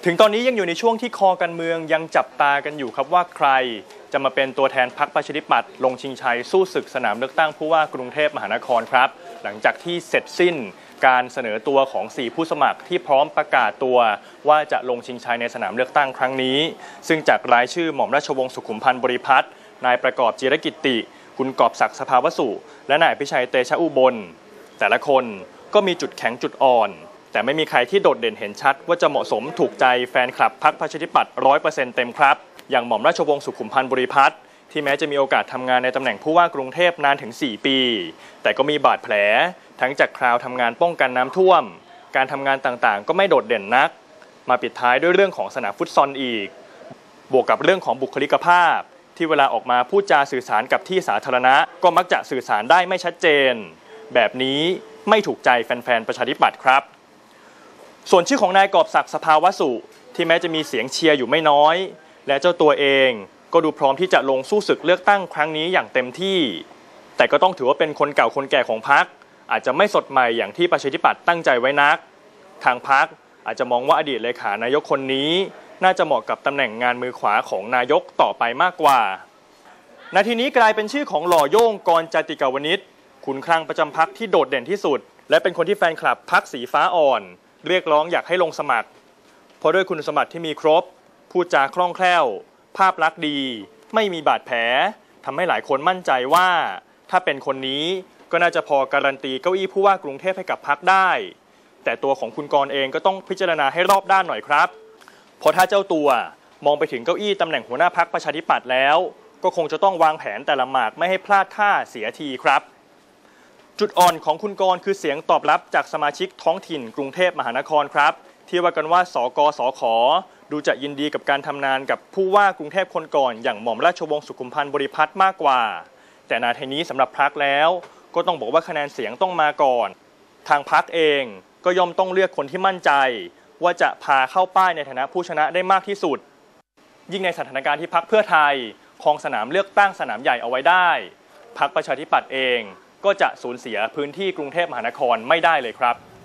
ถึงตอนนี้ยังอยู่ในช่วงที่คอการเมืองยังจับตากันอยู่ครับว่าใครจะมาเป็นตัวแทนพรรคประชาธิปัตย์ลงชิงชัยสู้ศึกสนามเลือกตั้งผู้ว่ากรุงเทพมหานครครับหลังจากที่เสร็จสิ้นการเสนอตัวของ4ผู้สมัครที่พร้อมประกาศตัวว่าจะลงชิงชัยในสนามเลือกตั้งครั้งนี้ซึ่งจากรายชื่อหม่อมราชวงศ์สุขุมพันธ์บริพัตรนายประกอบจิรกิตติคุณกอบศักดิ์สภาวสุและนายพิชัยเตชะอุบลแต่ละคนก็มีจุดแข็งจุดอ่อนแต่ไม่มีใครที่โดดเด่นเห็นชัดว่าจะเหมาะสมถูกใจแฟนคลับพรรคประชาธิปัตย์ 100% เต็มครับอย่างหม่อมราชวงศ์สุขุมพันธ์บริพัตรที่แม้จะมีโอกาสทำงานในตำแหน่งผู้ว่ากรุงเทพนานถึง4ปีแต่ก็มีบาดแผลทั้งจากคราวทำงานป้องกันน้ำท่วมการทำงานต่างๆก็ไม่โดดเด่นนักมาปิดท้ายด้วยเรื่องของสนามฟุตซอลอีกบวกกับเรื่องของบุคลิกภาพที่เวลาออกมาพูดจาสื่อสารกับที่สาธารณะก็มักจะสื่อสารได้ไม่ชัดเจนแบบนี้ไม่ถูกใจแฟนๆประชาธิปัตย์ครับส่วนชื่อของนายกอบศักดิ์สภาวสุที่แม้จะมีเสียงเชียร์อยู่ไม่น้อยและเจ้าตัวเองก็ดูพร้อมที่จะลงสู้ศึกเลือกตั้งครั้งนี้อย่างเต็มที่แต่ก็ต้องถือว่าเป็นคนเก่าคนแก่ของพรรคอาจจะไม่สดใหม่อย่างที่ประชาธิปัตย์ตั้งใจไว้นักทางพรรคอาจจะมองว่าอดีตเลขานายกคนนี้น่าจะเหมาะกับตำแหน่งงานมือขวาของนายกต่อไปมากกว่านาทีนี้กลายเป็นชื่อของหล่อโย่งกรจติกาวนิชขุนคลังประจำพรรคที่โดดเด่นที่สุดและเป็นคนที่แฟนคลับพรรคสีฟ้าอ่อนเรียกร้องอยากให้ลงสมัครเพราะด้วยคุณสมบัติที่มีครบพูดจาคล่องแคล่วภาพลักษณ์ดีไม่มีบาดแผลทำให้หลายคนมั่นใจว่าถ้าเป็นคนนี้ก็น่าจะพอการันตีเก้าอี้ผู้ว่ากรุงเทพให้กับพรรคได้แต่ตัวของคุณกรณ์เองก็ต้องพิจารณาให้รอบด้านหน่อยครับเพราะถ้าเจ้าตัวมองไปถึงเก้าอี้ตำแหน่งหัวหน้าพรรคประชาธิปัตย์แล้วก็คงจะต้องวางแผนแต่ละหมากไม่ให้พลาดท่าเสียทีครับจุดอ่อนของคุณกรณ์คือเสียงตอบรับจากสมาชิกท้องถิ่นกรุงเทพมหานครครับที่ว่ากันว่าสกสขดูจะยินดีกับการทำงานกับผู้ว่ากรุงเทพคนก่อนอย่างหม่อมราชวงศ์สุขุมพันธ์บริพัตรมากกว่าแต่นาทีนี้สำหรับพรรคแล้วก็ต้องบอกว่าคะแนนเสียงต้องมาก่อนทางพรรคเองก็ย่อมต้องเลือกคนที่มั่นใจว่าจะพาเข้าป้ายในฐานะผู้ชนะได้มากที่สุดยิ่งในสถานการณ์ที่พรรคเพื่อไทยครองสนามเลือกตั้งสนามใหญ่เอาไว้ได้พรรคประชาธิปัตย์เองก็จะสูญเสียพื้นที่กรุงเทพมหานครไม่ได้เลยครับ